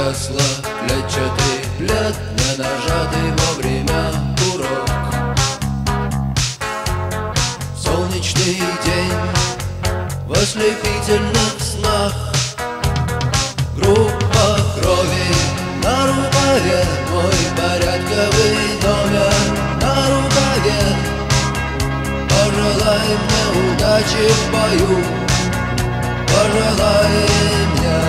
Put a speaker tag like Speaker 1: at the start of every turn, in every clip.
Speaker 1: погасла клетчатый плед, не нажатый вовремя курок. Солнечный день в ослепительных снах, группа крови на рукаве, мой порядковый номер на рукаве. Пожелай мне удачи в бою, пожелай мне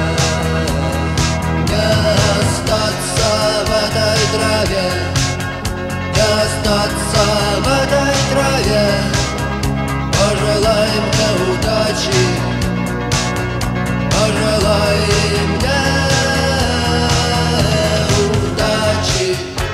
Speaker 1: не остаться в этой траве, не остаться в этой траве. Пожелай мне удачи, пожелай мне удачи.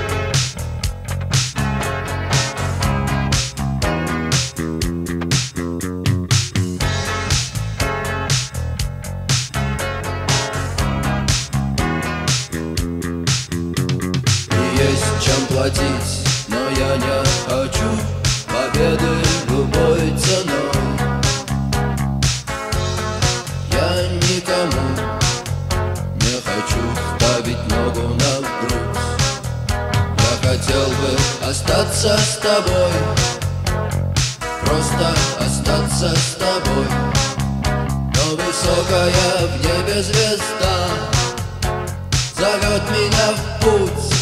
Speaker 1: Есть чем платить, но я не хочу победы любой ценой. Я никому не хочу ставить ногу на грудь. Я хотел бы остаться с тобой, просто остаться с тобой. Но высокая в небе звезда зовет меня в путь.